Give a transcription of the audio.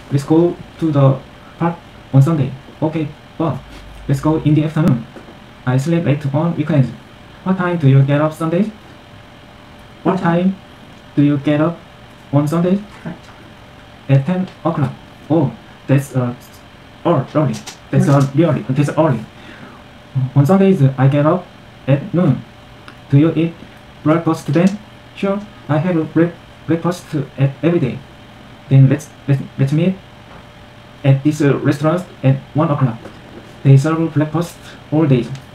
let's go to the park on Sunday. Okay, but let's go in the afternoon. I sleep late on weekends. What time do you get up Sunday? What time do you get up on Sunday? At 10 o'clock. Oh, that's early. That's early. On Sundays I get up at noon. Do you eat breakfast then? Sure, I have breakfast every day. Then let's meet at this restaurant at 1 o'clock. They serve breakfast all day.